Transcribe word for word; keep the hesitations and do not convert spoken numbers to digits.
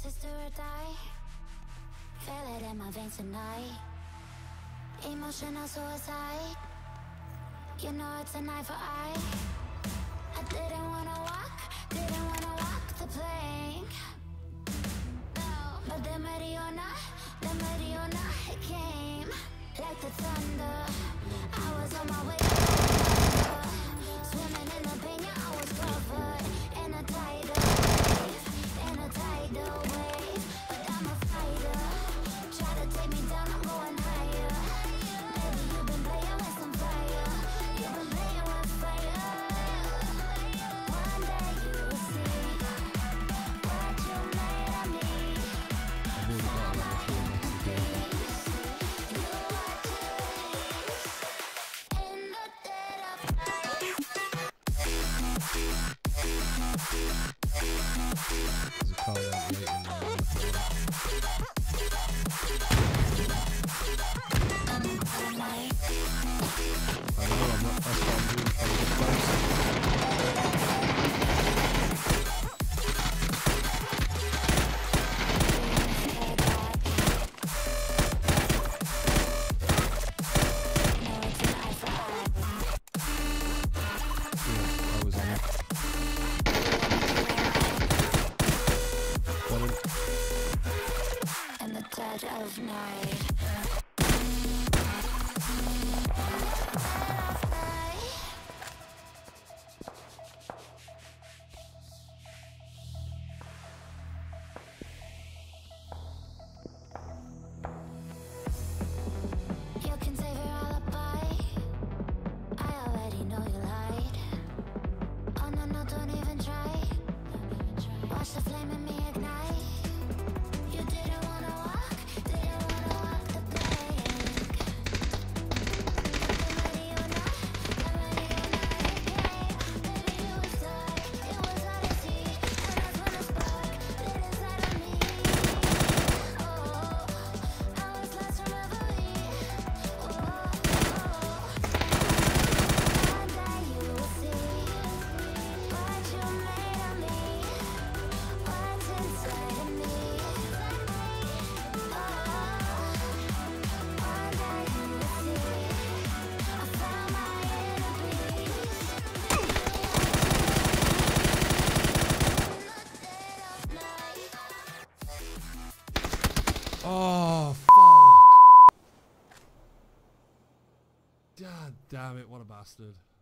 this is do or die. Feel it in my veins tonight. Emotional suicide. You know it's a knife for eye. I didn't wanna walk, didn't wanna walk the plank. But the Mariona, the Mariona, it came like the thunder. I was on my way up, swimming in the pain, yeah, I was covered in a tidal wave, in a tidal wave. But I'm a fighter, try to take me down, I'm going higher. Baby, you've been playing with some fire, you've been playing with fire. One day you will see what you made of me. There's a car out waiting there. I know, I'm not, that's what I'm doing, trying to get close. Of night. You can save your alibi. I already know you lied. Oh no, no, don't even try. Watch the flame in me ignite. You didn't wanna walk, didn't wanna walk the plank. The Mariona, the Mariona, it came. Baby, you was dark, it was odyssey, and that's when a spark lit inside of me. Oh, I was lost from reverie. Oh, oh, one day you will see what you made of me, what's inside of me. Oh, fuck. God damn it, what a bastard.